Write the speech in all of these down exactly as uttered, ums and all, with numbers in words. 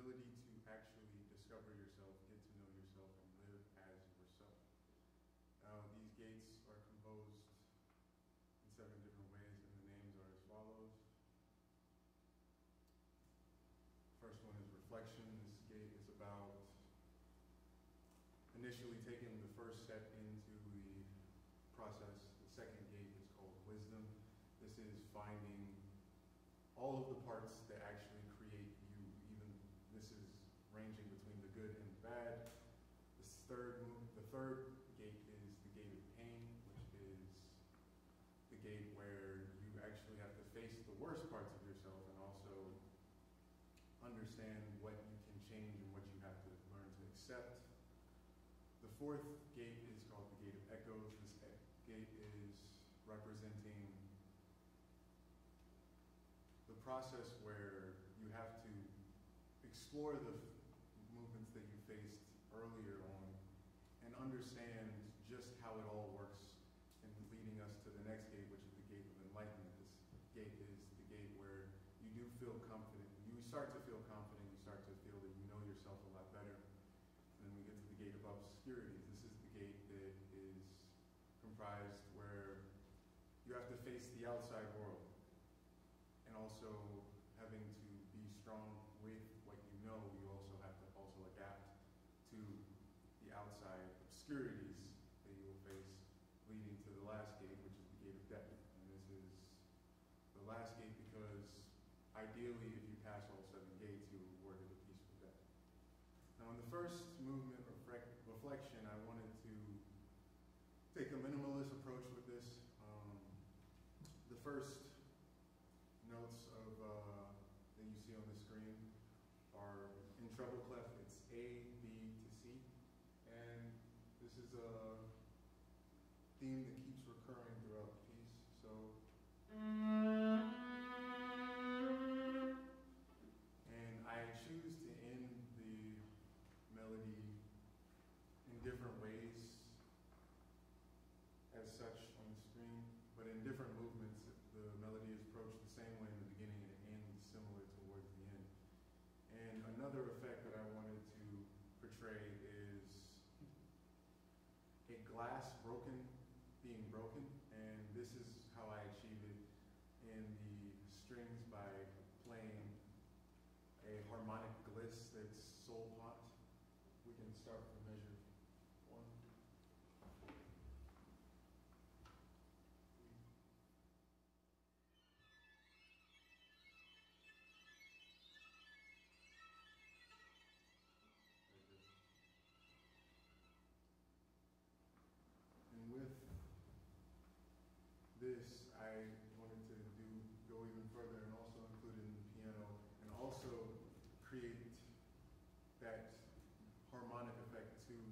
ability to actually discover yourself, get to know yourself, and live as yourself. Now, these gates are composed in seven different ways, and the names are as follows. First one is reflection. This gate is about initially taking the first step into the process. The second gate is called wisdom. This is finding all of the parts that actually create you. Even this is ranging between the good and the bad. The third, the third gate is the gate of pain, which is the gate where you actually have to face the worst parts of yourself and also understand what you can change and what you have to learn to accept. The fourth gate is called the gate of echoes. This gate is representing the process where you have to explore the movements that you faced earlier on and understand just how it all works, and leading us to the next gate, which is the gate of enlightenment. This gate is the gate where you do feel confident. You start to feel confident. You start to feel that you know yourself a lot better. And then we get to the gate of obscurities. This is the gate that is comprised where you have to face the outside world, and also having to be strong with what you know, you also have to also adapt to the outside obscurities that you will face, leading to the last gate, which is the gate of death. And this is the last gate because ideally, if you pass all seven gates, you are rewarded a peaceful death. Now, in the first movement, reflection, I wanted to take a minimalist approach with this. Um, the first notes of uh, that you see on the screen are in treble clef. It's A, B to C, and this is a theme that keeps recurring throughout the piece. So, and I choose to end the melody in different ways as such on the screen, but in different movements. The melody is approached the same way in the beginning and it ends similar towards the end. And another effect that I wanted to portray is a glass broken, being broken, and this is how I achieve it in the strings by playing a harmonic gliss that's soul hot. We can start from measure one. And with this, I wanted to do go even further and also include it in the piano and also create that harmonic effect to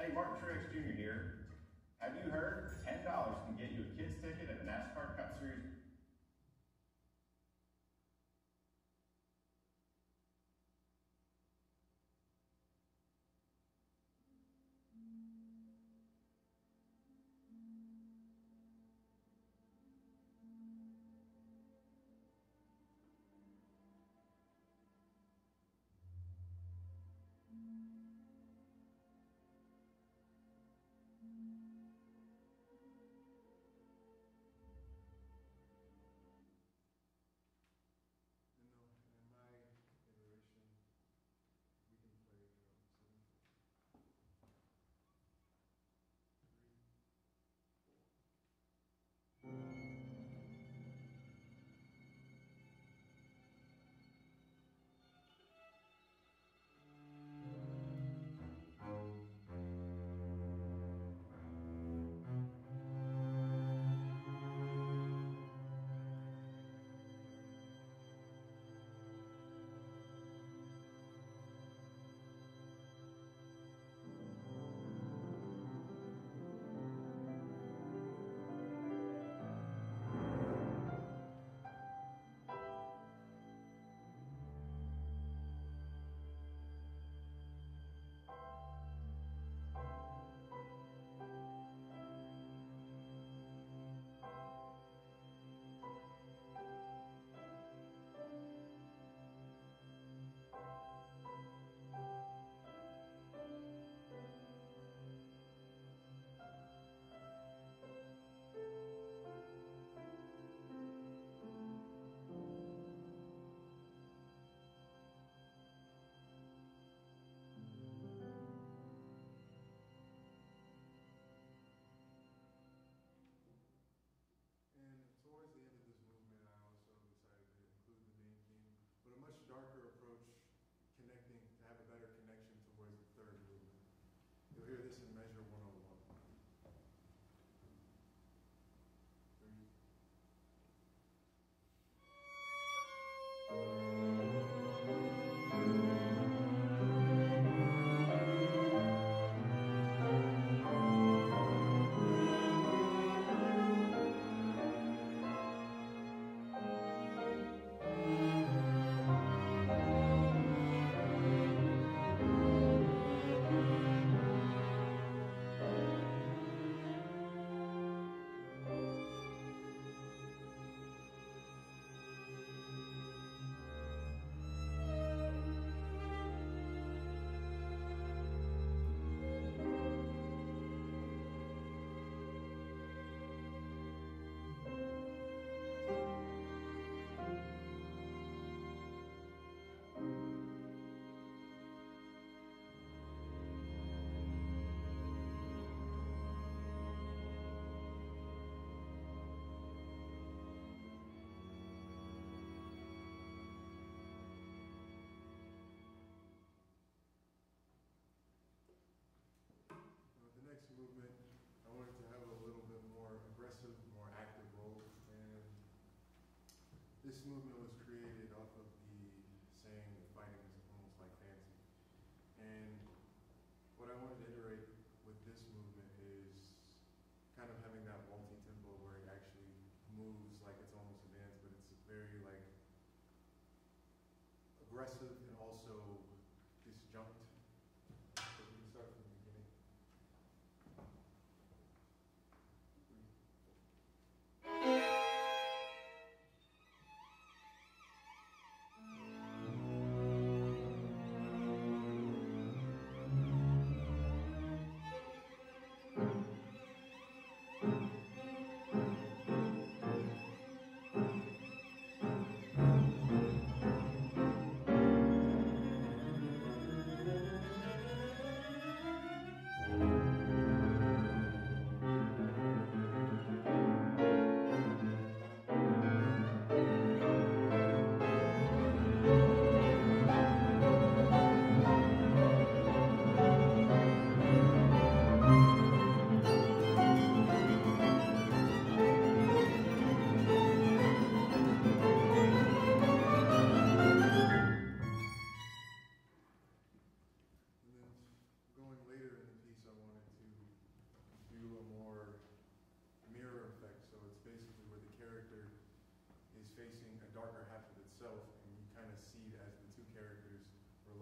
Hey, Martin Truex Junior here. Have you heard ten dollars can get you a kid's ticket at the NASCAR Cup Series? In, the, in my iteration, we can play drum seven, three, And towards the end of this movement, I also decided to include the main theme, but a much darker approach, connecting to have a better connection towards the third movement. You'll hear this in measure one oh one. Three. With the next movement, I wanted to have a little bit more aggressive, more active role, and this movement was created off of the saying that fighting is almost like dancing. And what I wanted to iterate with this movement is kind of having that multi-tempo where it actually moves like it's almost a dance, but it's very like aggressive and also disjunct. So we can start from the beginning.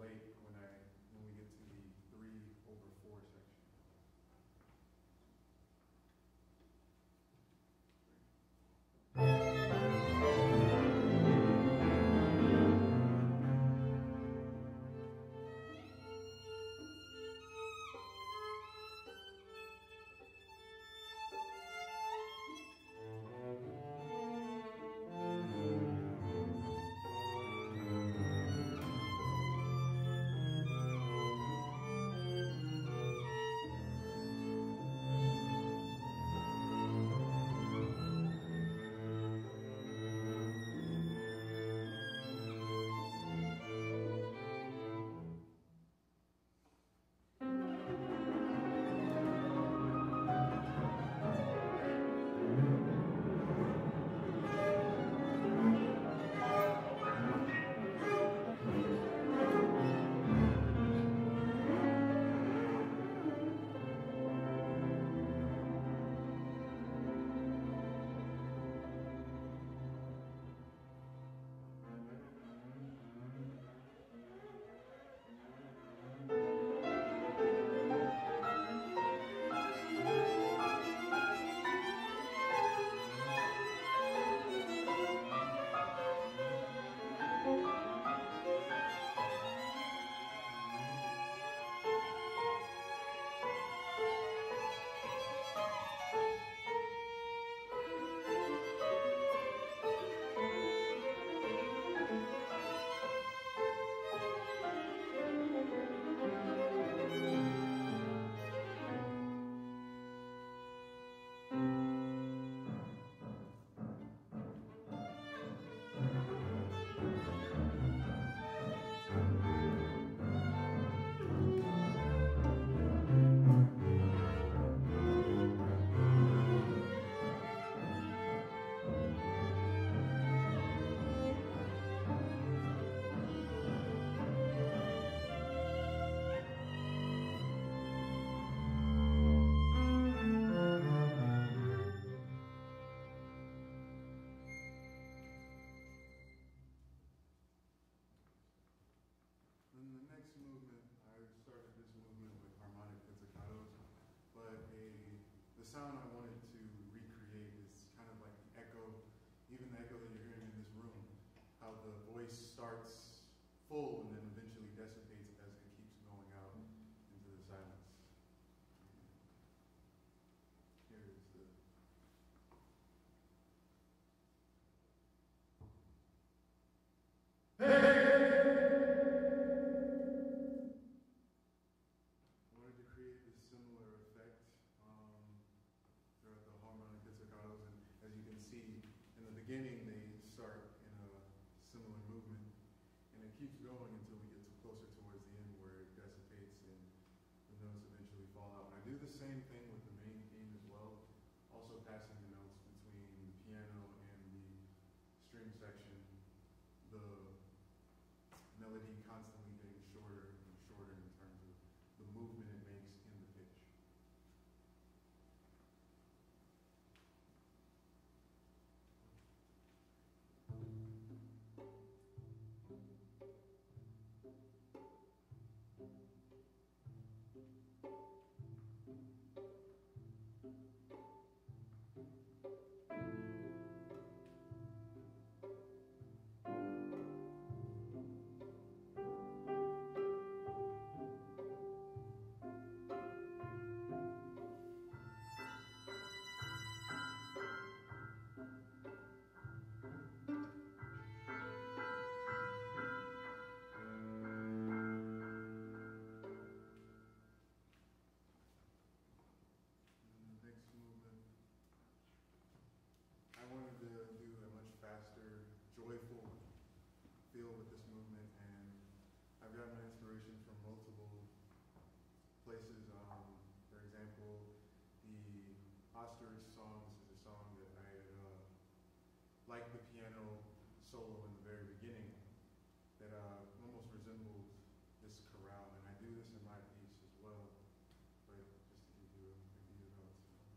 late when I when we get to the three over four section. Then the next movement, I started this movement with harmonic pizzicatos, but a the sound I wanted to recreate is kind of like the echo, even the echo that you're hearing in this room, how the voice starts full and then eventually dissipates as it keeps going out into the silence. Here is the wanted to create this similar effect um, throughout the harmonic pizzicatos, and as you can see, in the beginning they start in a similar movement, and it keeps going until we get to closer towards the end where it dissipates and the notes eventually fall out. And I do the same thing with the main theme as well, also passing the notes between the piano and the string section, the melody constantly getting shorter and shorter in terms of the movement it makes in the pitch. And the next movement, I wanted to do a much faster, joyful feel with this movement, and I've got my inspiration from multiple places. Um, for example, the Ostrich songs is a song that I had uh, liked the piano solo in the very beginning that uh, almost resembled this chorale, and I do this in my piece as well, but just to give you a idea of how it's done.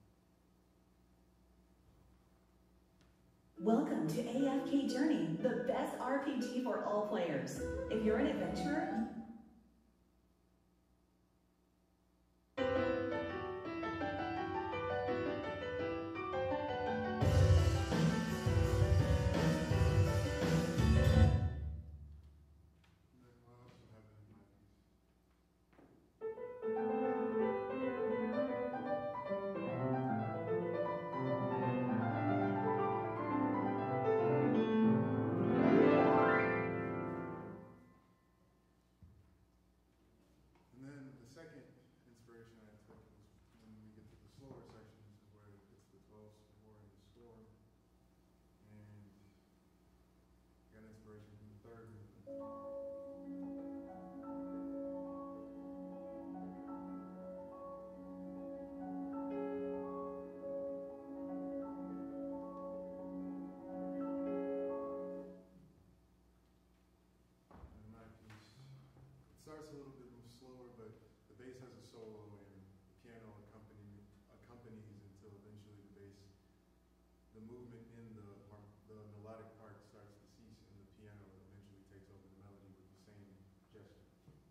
Welcome to A F K Journey, the best R P G for all players. If you're an adventurer, solo and the piano accompany, accompanies until eventually the bass, the movement in the, har- the melodic part starts to cease and the piano eventually takes over the melody with the same gesture.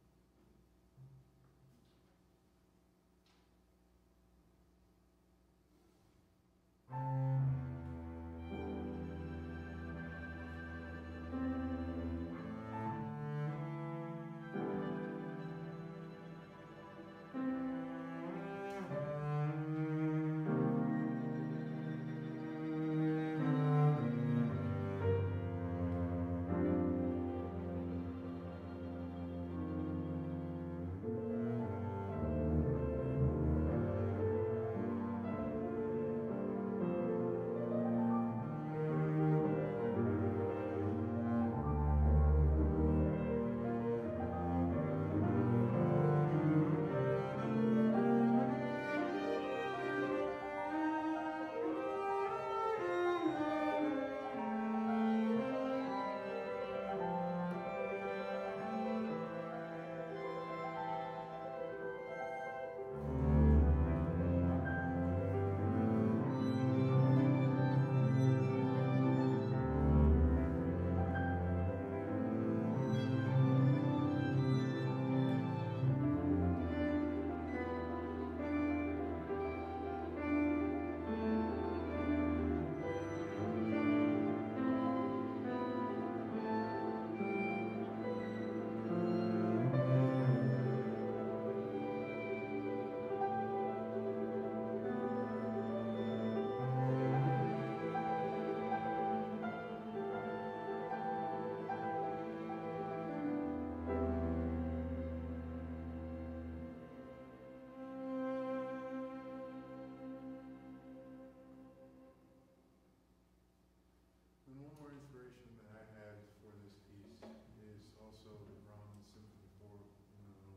And one more inspiration that I had for this piece is also the Brahms Symphony four in um,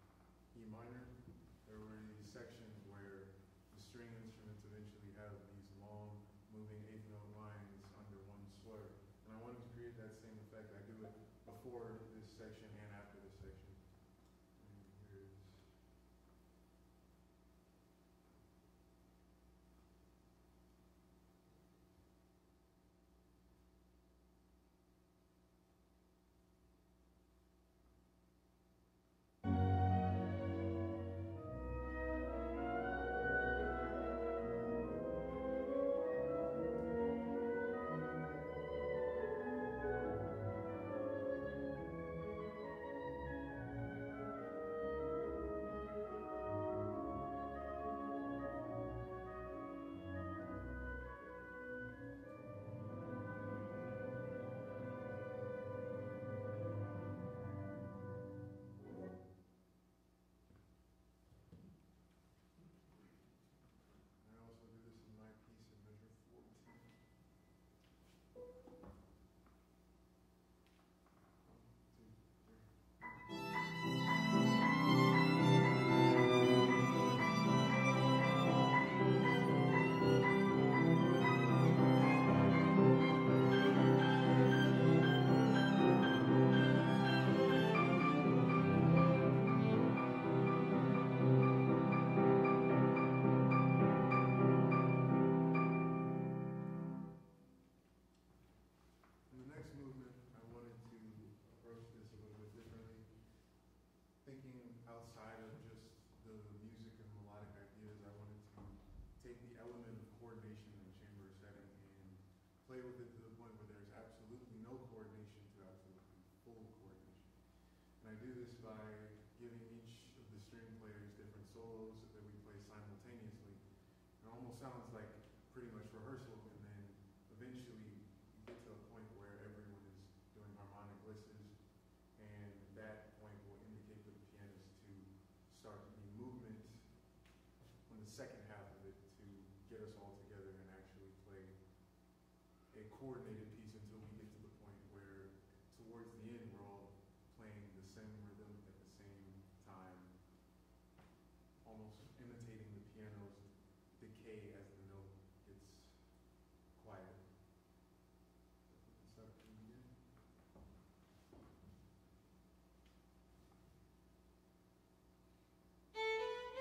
E minor. There were these sections where the string instruments eventually have these long, moving eighth note lines under one slur. And I wanted to create that same effect. I do it before this section and after this section. And here it is. I also do this in my piece in measure fourteen. One, two, three. In the next movement, I wanted to approach this a little bit differently, thinking outside of just the music and melodic ideas. I wanted to take the element of coordination in a chamber setting and play with it to the point where there's absolutely no coordination to absolutely full coordination. And I do this by giving each of the string players different solos that we play simultaneously. It almost sounds like pretty much rehearsal, and then eventually you get to a point where everyone is doing harmonic glisses, and that point will indicate to the pianist to start the movement on the second half of it to get us all together and actually play a coordinated piece until we get to the point where towards the end we're all playing the same rhythm at the same time, almost imitating the piano's decay as the note gets quieter. So put this up from the beginning. Thank you.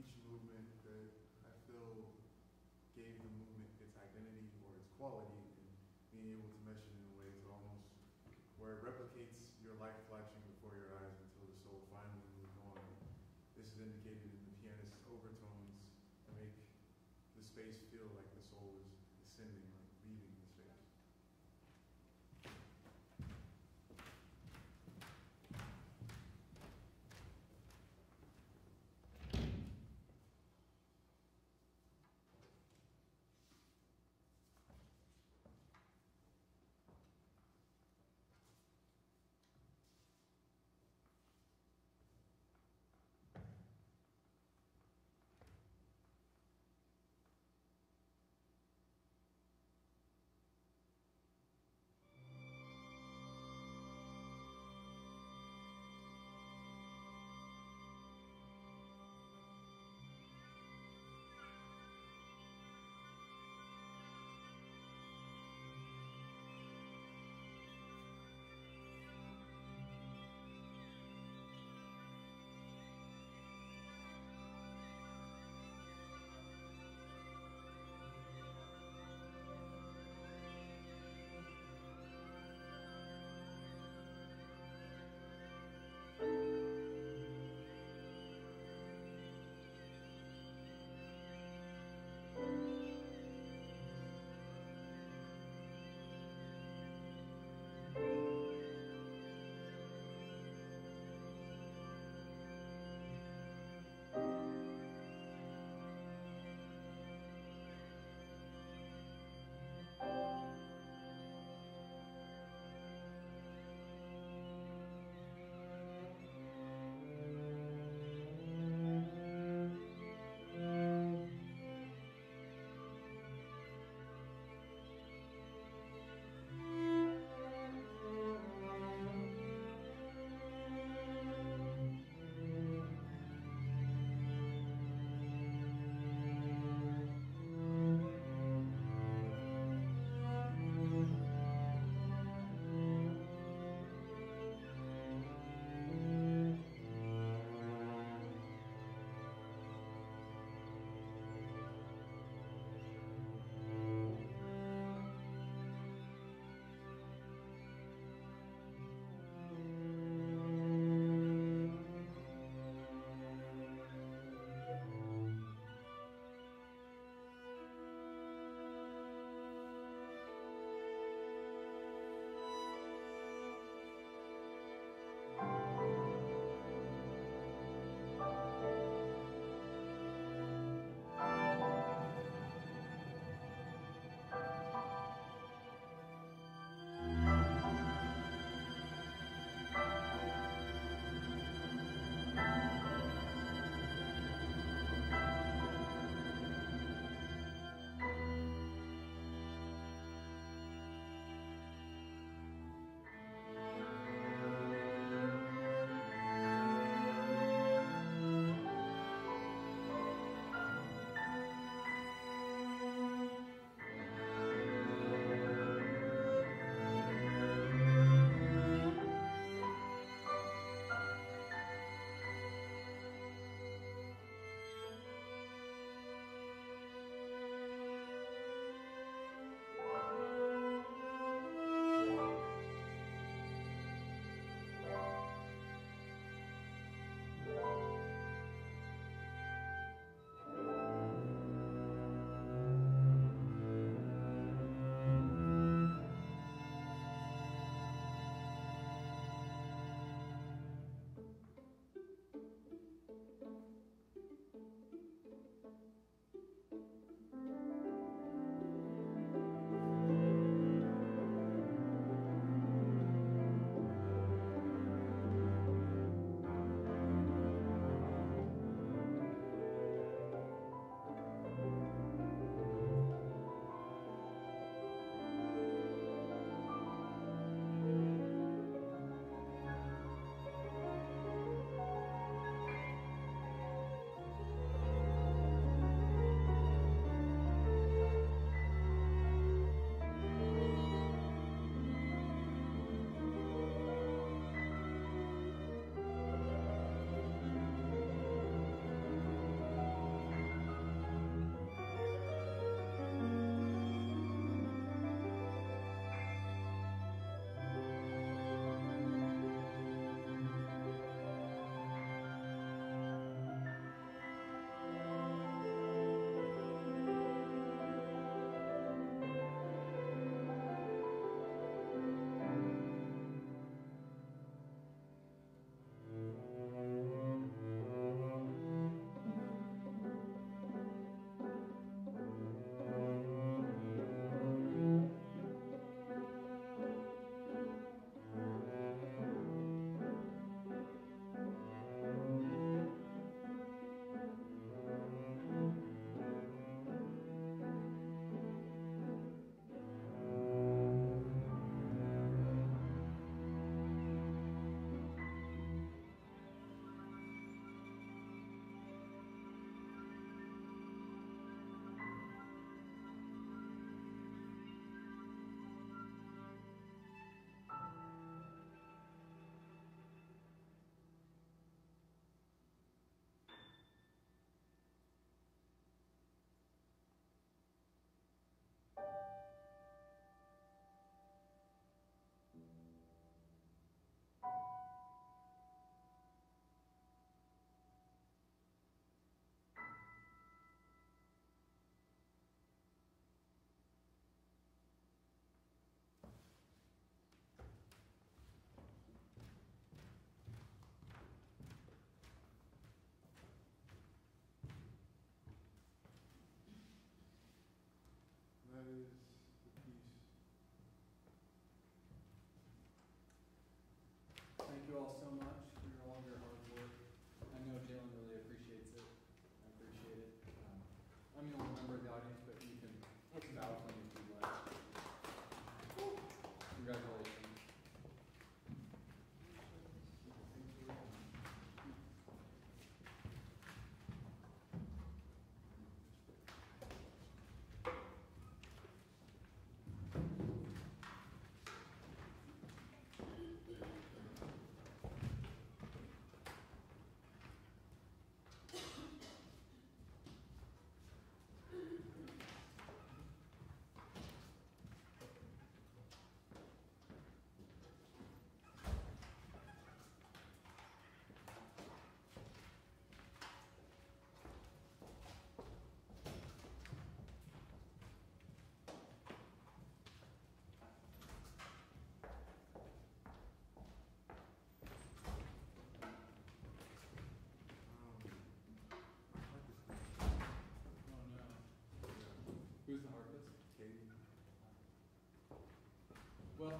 each movement that I feel gave the movement its identity or its quality, and being able to mesh it in a way to almost where it replicates your life flashing before your eyes until the soul finally moves on. This is indicated in the pianist's overtones to make the space feel like the soul is ascending, like leaving the space.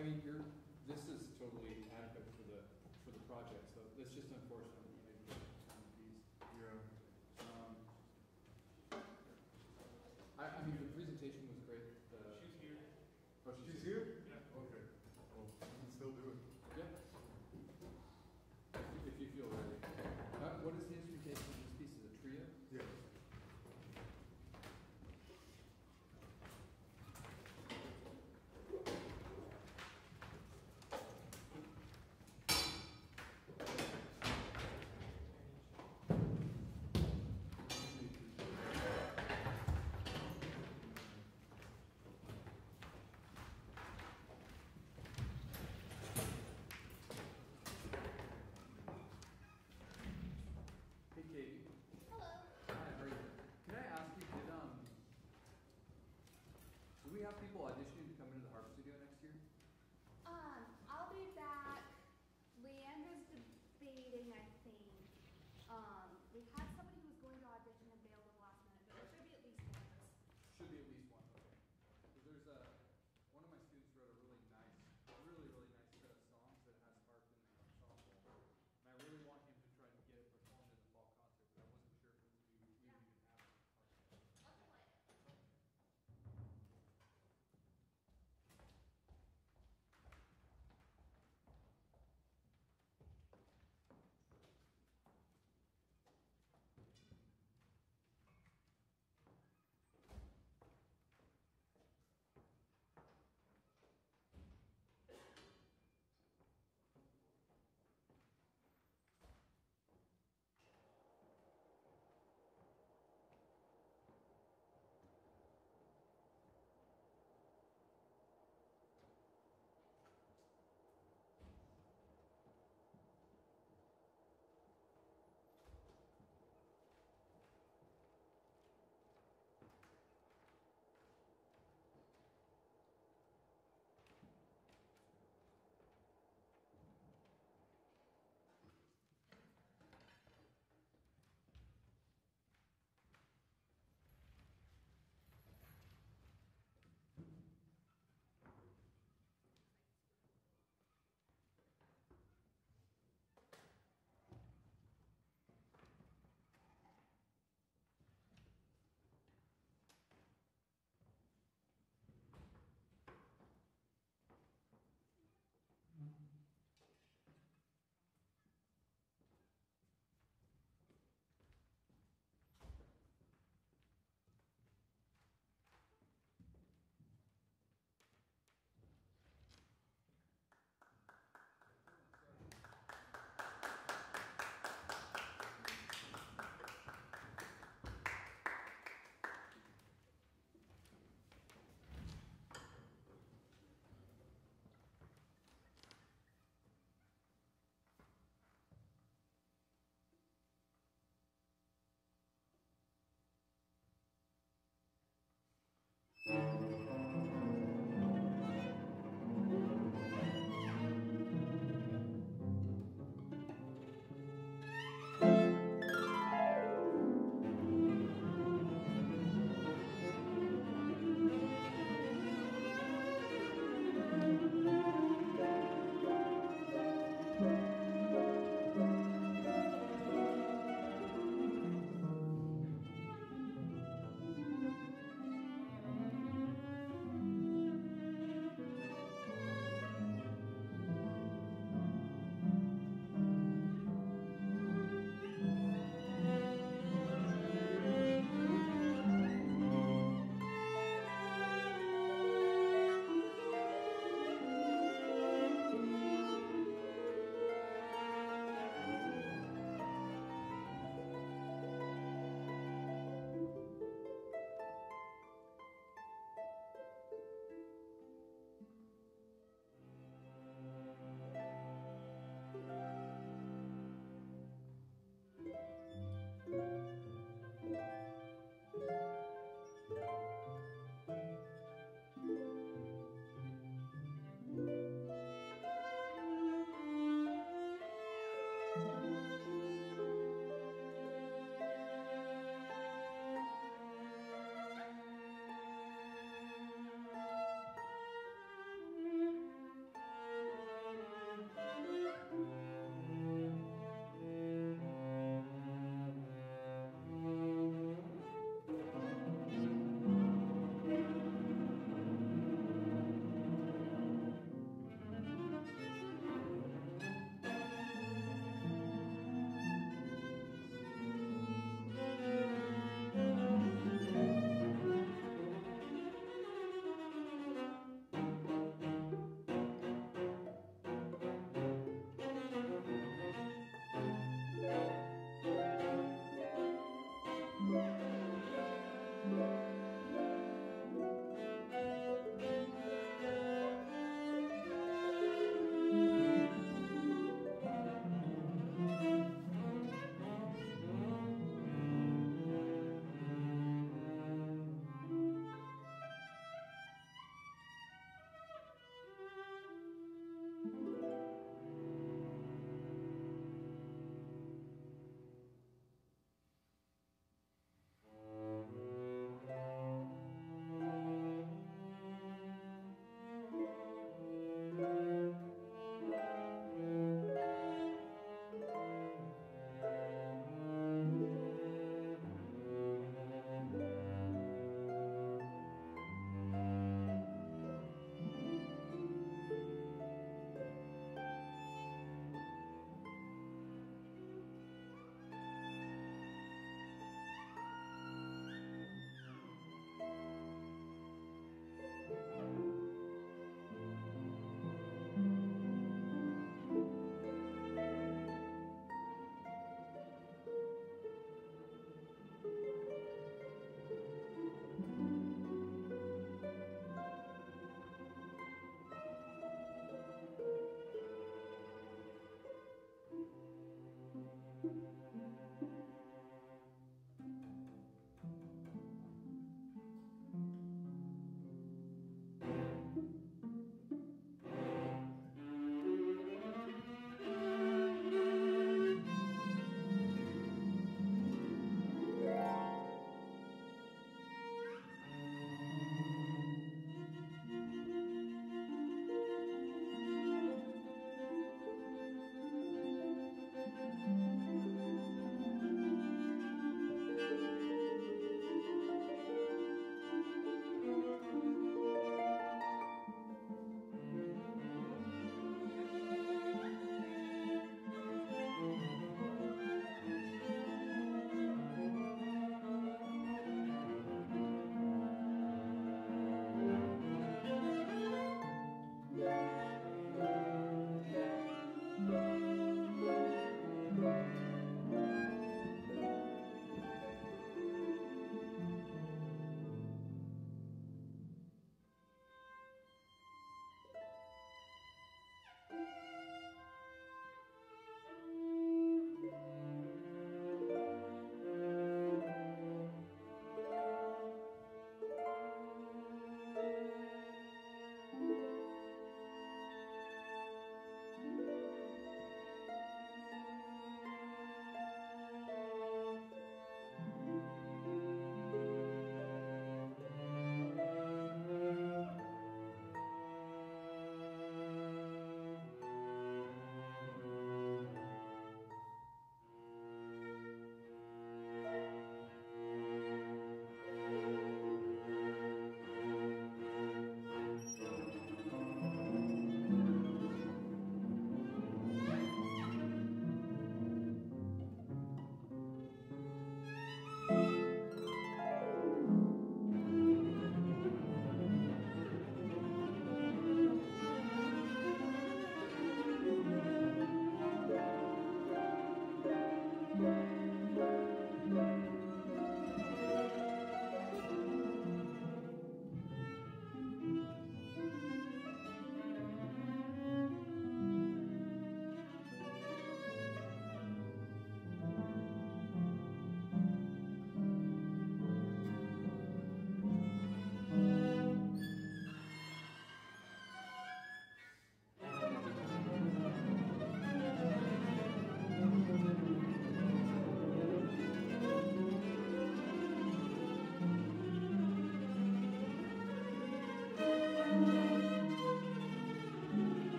I mean, you're, this is totally adequate for the, for the project, so it's just unfortunate that you didn't get the fees. Yeah. Um, I, I mean, the presentation was great, the. She's here. Oh, She's here? Yeah. Okay. Well, we can still do it. Yeah. If you feel ready. Uh, what is the instrumentation of this piece? Is it trio? Yeah. Hey, Katie. Hello. Hi, how are you? Can I ask you, did, um, do we have people audition